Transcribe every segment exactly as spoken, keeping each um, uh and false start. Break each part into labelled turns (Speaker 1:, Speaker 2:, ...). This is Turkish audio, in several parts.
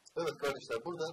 Speaker 1: Evet kardeşler, burada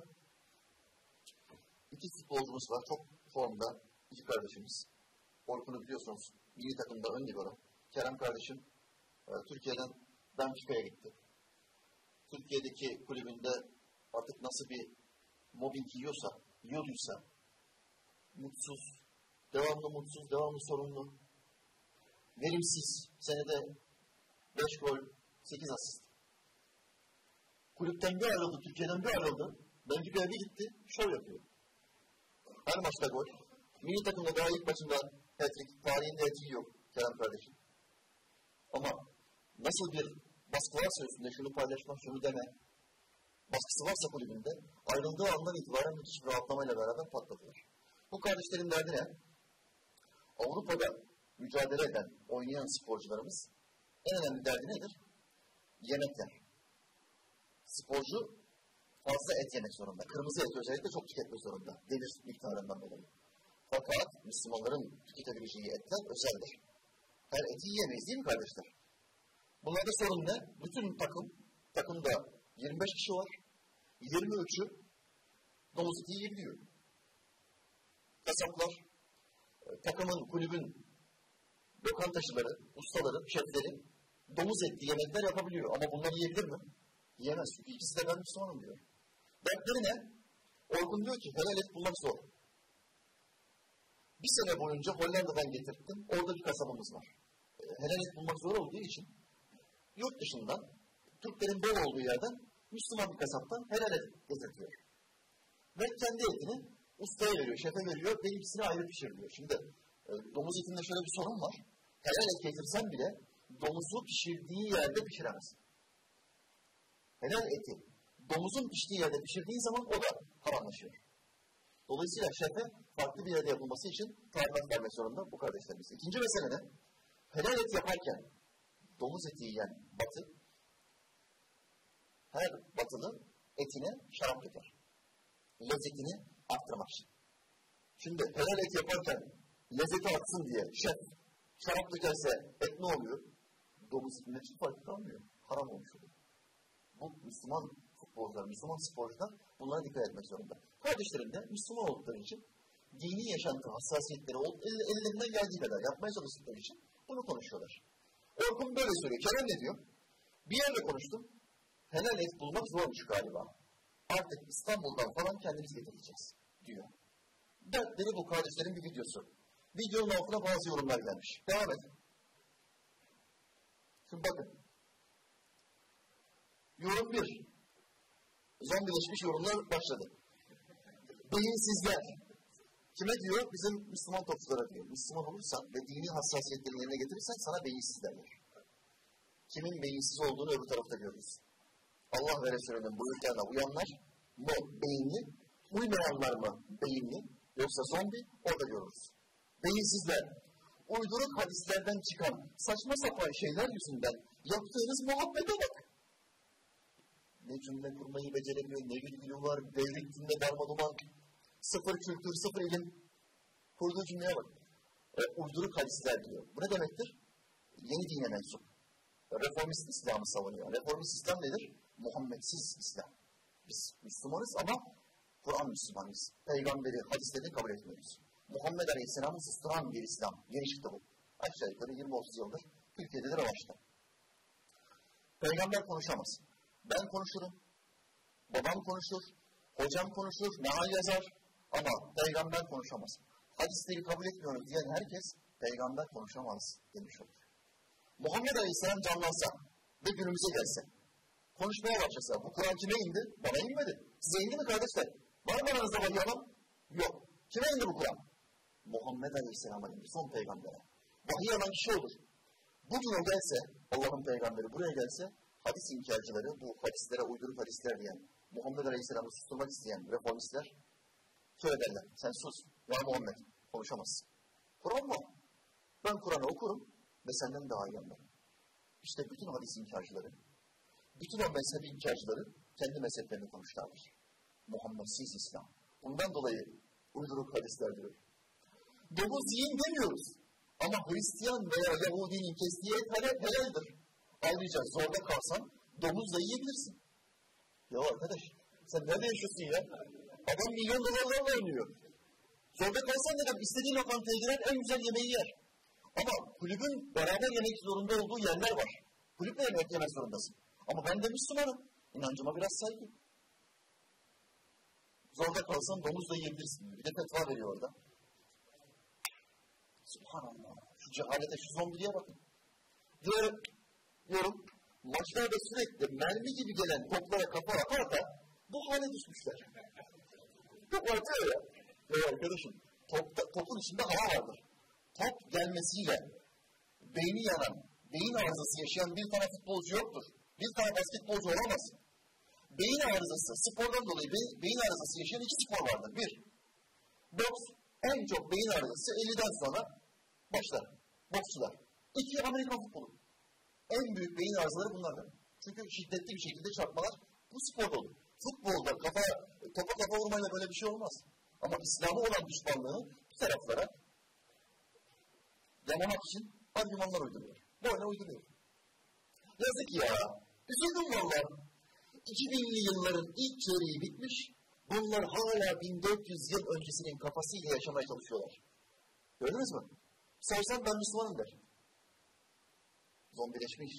Speaker 1: iki futbolcumuz var. Çok formda iki kardeşimiz. Orkun'u biliyorsunuz, milli takımda ön libero. Kerem kardeşim e, Türkiye'den Benfica'ya gitti. Türkiye'deki kulübünde artık nasıl bir mobbing yiyorsa, yiyorduysa, mutsuz, devamlı mutsuz, devamlı sorumlu, verimsiz, senede beş gol, sekiz asist. Kulüpten bir ayrıldı, Türkiye'den bir ayrıldı, Benfica'ya bir gitti, şov yapıyor. Her maçta gol. Milli takımda daha ilk maçında hat-trick, tarihinde hat-trick yok Kerem kardeşim. Ama nasıl bir baskı varsa üstünde şunu paylaşma, şunu deme, baskısı varsa kulübünde, ayrıldığı andan itibaren müthiş bir rahatlamayla beraber patlatıyor. Bu kardeşlerin derdi ne? Avrupa'da mücadele eden, oynayan sporcularımız en önemli derdi nedir? Yemekler. Sporcu fazla et yemek zorunda. Kırmızı et özellikle çok tüketmek zorunda. Demir miktarından dolayı. Fakat Müslümanların tüketebileceği etler özeldir. Her eti yiyemeyiz değil mi kardeşler? Bunlarda sorun ne? Bütün takım, takımda yirmi beş kişi var. yirmi üçü domuz eti yiyebiliyor. Kasaplar, takımın, kulübün lokantacıları, ustaları, şefleri domuz etli yemekler yapabiliyor. Ama bunları yiyebilir mi? Yiyemez. Çünkü ikisi de ben Müslümanım diyor. Dertleri ne? Orkun diyor ki helal et bulmak zor. Bir sene boyunca Hollanda'dan getirttim. Orada bir kasabımız var. E, helal et bulmak zor olduğu için yurt dışından, Türklerin bol olduğu yerden Müslüman bir kasaptan helal et getirtiyor. Ve kendi etini ustaya veriyor, şefe veriyor ve ikisini ayrı pişiriyor. Şimdi e, domuz etinde şöyle bir sorun var. Helal et getirsen bile domuzu pişirdiği yerde pişiremez. Helal eti domuzun piştiği yerde pişirdiği zaman o da haramlaşıyor. Dolayısıyla şefe farklı bir yerde yapılması için talimat vermek zorunda bu kardeşlerimiz. İkinci mesele ne? Helal et yaparken domuz eti yiyen batı her batılı etine şarap döker. Lezzetini arttırmak için. Şimdi helal et yaparken lezzeti artsın diye şef şarap dökerse et ne oluyor? Domuz etinde hiç farkı kalmıyor. Haram olmuş oluyor. Bu Müslüman futbolcular, Müslüman sporcular bunlara dikkat etmek zorunda. Kardeşlerim de Müslüman oldukları için dini yaşantı hassasiyetleri ellerinden geldiği kadar yapmaya çalıştıkları için bunu konuşuyorlar. Orkun böyle söylüyor. Kerem ne diyor? Bir yerle konuştum. Helal et bulmak zormuş galiba. Artık İstanbul'dan falan kendimiz getireceğiz diyor. Dertleri bu kardeşlerin bir videosu. Videonun altına bazı yorumlar gelmiş. Devam edin. Şimdi bakın. Yorum bir. Zombileşmiş yorumlar başladı. Beyinsizler. Kime diyor? Bizim Müslüman topçulara diyor. Müslüman olursan ve dini hassasiyetlerini yerine getirirsen sana beyinsiz derler. Kimin beyinsiz olduğunu öbür tarafta görürüz. Allah ve Resulü'nün buyurduklarına uyanlar mı beyinli, uymayanlar mı beyinli, yoksa zombi orada görürüz. Beyinsizler, uyduruk hadislerden çıkan saçma sapan şeyler yüzünden yaptığınız muhabbete bak. Ne cümle kurmayı beceremiyor, ne virgülü var, devrik cümle darmaduman, sıfır kültür, sıfır ilim. Kurduğu cümleye bak. E, uyduruk hadisler diyor. Bu ne demektir? Yeni dine mensup. Reformist İslam'ı savunuyor. Reformist İslam nedir? Muhammedsiz İslam. Biz Müslümanız ama Kur'an Müslümanız. Peygamberi, hadislerini kabul etmiyoruz. Muhammed Aleyhisselam'ı susturan bir İslam. Yeni çıktı bu. Aşağı yukarı yirmi otuz yıldır Türkiye'de de revaçta. Peygamber konuşamaz. Ben konuşurum, babam konuşur, hocam konuşur, meal yazar ama peygamber konuşamaz. Hadisleri kabul etmiyoruz diyen herkes peygamber konuşamaz demiş olur. Muhammed Aleyhisselam canlansa ve günümüze gelse, konuşmaya başlasa, bu Kur'an kime indi? Bana inmedi. Size indi mi kardeşler? Var mı aranızda vahiy alan? Yok. Kime indi bu Kur'an? Muhammed Aleyhisselam'a indi, son peygambere. Vahiy alan kişi olur. Bugün o gelse, Allah'ın peygamberi buraya gelse, hadis inkarcıları, bu hadislere uyduruk hadisler diyen, Muhammed Aleyhisselam'ı susturmak isteyen reformistler şöyle derler, sen sus, ya Muhammed, konuşamazsın. Kur'an var. Ben Kur'an'ı okurum ve senden daha iyi anlarım. İşte bütün hadis inkarcıları, bütün o mezhebi inkarcıları kendi mezheplerini konuşlardır. Muhammedsiz İslam. Bundan dolayı uyduruk hadisler diyor. Domuz yiyin demiyoruz. Ama Hristiyan veya Yahudinin kestiği et helaldir. Ayrıca zorda kalsan domuz da yiyebilirsin. Ya arkadaş, Sen nerede yaşıyorsun ya? Adam milyon dolarlarla oynuyor. Zorda kalsan neden? İstediği lokantaya giren en güzel yemeği yer. Ama kulübün beraber yemek zorunda olduğu yerler var. Kulüple yemek yemek zorundasın. Ama ben de Müslümanım. İnancıma biraz saygı. Zorda kalsan domuz da yiyebilirsin. Bir de fetva veriyor orada. Subhanallah. Şu cehalete, şu zombiliğe bakın. Diyorum, diyorum maçlarda sürekli mermi gibi gelen toplara kafa ata ata bu hale düşmüşler. Top atıyor ya. Ya arkadaşım, top, topun içinde hava vardır. Top gelmesiyle beyni yanan, beyin arızası yaşayan bir tane futbolcu yoktur. Bir tane basketbolcu olamaz. Beyin arızası, spordan dolayı beyin, beyin arızası yaşayan iki spor vardır. Bir, boks, en çok beyin arızası elliden sonra başlar, boksçular. İki, Amerikan futbolu. En büyük beyin arızaları bunlardır. Çünkü şiddetli bir şekilde çarpmalar bu sporda olur. Futbolda kafa, topa kafa vurmayla böyle bir şey olmaz. Ama İslam'a olan düşmanlığı bu taraflara yamamak için argümanlar uyduruyor. Böyle uyduruyor. Yazık ya. Üzüldüm valla. iki binli yılların ilk çeyreği bitmiş. Bunlar hala bin dört yüz yıl öncesinin kafasıyla yaşamaya çalışıyorlar. Gördünüz mü? Sorsan ben Müslümanım der. Zombileşmiş.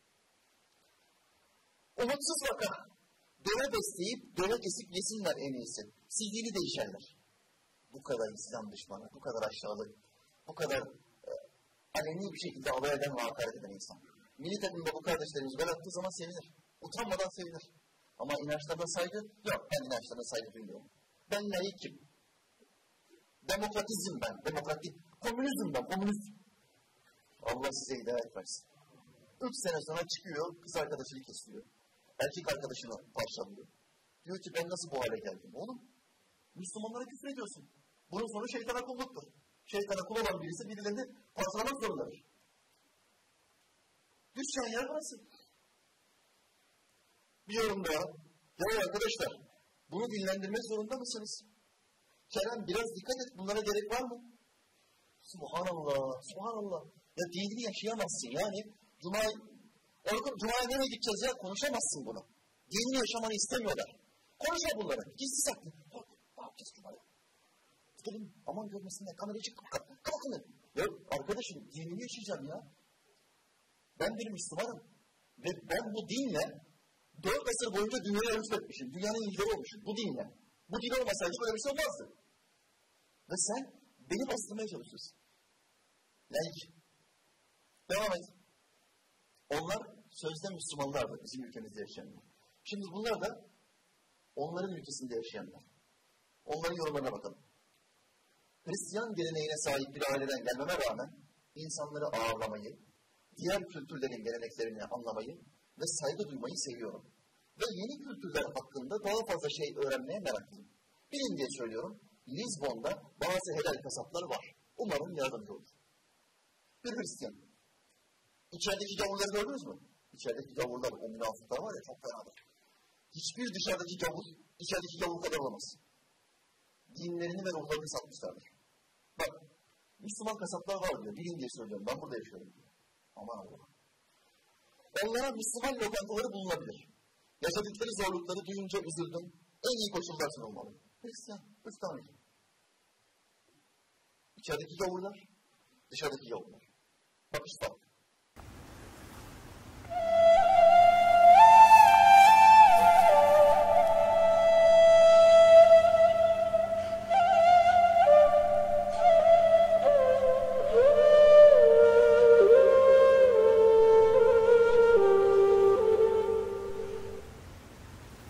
Speaker 1: Umutsuz vaka. Deve besleyip deve kesip yesinler en iyisi. Sildiğini değişenler. Bu kadar İslam düşmanı, bu kadar aşağılık, bu kadar e, aleni bir şekilde alay eden ve hakaret eden insan. Milli takımda bu kardeşlerimiz gol attığı zaman sevinir. Utanmadan sevinir. Ama inançlarına saygı yok. Ben inançlarına saygı duymuyorum. Ben laikim. Demokratizm ben. Demokratik. Komünizm ben. Komünist. Allah size hidayet versin. Üç sene sonra çıkıyor, kız arkadaşını kesiyor. Erkek arkadaşını parçalıyor. Diyor ki ben nasıl bu hale geldim? Oğlum, Müslümanlara küfür ediyorsun. Bunun sonu şeytana kulluktur. Şeytana kul olan birisi birilerini parçalamak zorundadır. Düşen yer burası. Bir yorum daha. Ya arkadaşlar, bunu dinlendirmek zorunda mısınız? Kerem biraz dikkat et, bunlara gerek var mı? Subhanallah, subhanallah. Ya dinini yaşayamazsın yani. Cuma, Orkun, Cuma'ya nereye gideceğiz ya? Konuşamazsın bunu. Dinini yaşamanı istemiyorlar. Konuşma bunları. Gizli saklı. Ne yapacağız Cuma'ya? Gidelim, aman görmesinler, kamerayı çık, kalkın. Ya arkadaşım, dinini yaşayacağım ya. Ben bir Müslümanım. Ve ben bu dinle dört asır boyunca dünyaya rüşvetmişim. Dünyanın lideri olmuşum bu dinle. Bu din olmasaydı böyle bir şey olmazdı. Ve sen beni bastırmaya çalışıyorsun. Laik. Devam et. Onlar sözde Müslümanlardı bizim ülkemizde yaşayanlar. Şimdi bunlar da onların ülkesinde yaşayanlar. Onların yorumlarına bakalım. Hristiyan geleneğine sahip bir aileden gelmeme rağmen insanları ağırlamayı, diğer kültürlerin geleneklerini anlamayı ve saygı duymayı seviyorum. Ve yeni kültürler hakkında daha fazla şey öğrenmeye meraklıyım. Bilin diye söylüyorum, Lizbon'da bazı helal kasaplar var. Umarım yardımcı olur. Bir Hristiyan. İçerideki gavurları gördünüz mü? İçerideki gavurlar, o münafıklar var ya çok fenadır. Hiçbir dışarıdaki gavur, içerideki gavur kadar olamaz. Dinlerini ve ruhlarını satmışlardır. Bak, Müslüman kasaplar var diyor, bilin diye söylüyorum, ben burada yaşıyorum diyor. Aman Allah. Onlara Müslüman lokantaları bulunabilir. Yaşadıkları zorlukları duyunca üzüldüm. En iyi koşullar sunulmalı. Hristiyan, Müslüman. İçerideki gavurlar, dışarıdaki gavurlar. Bakış farklı.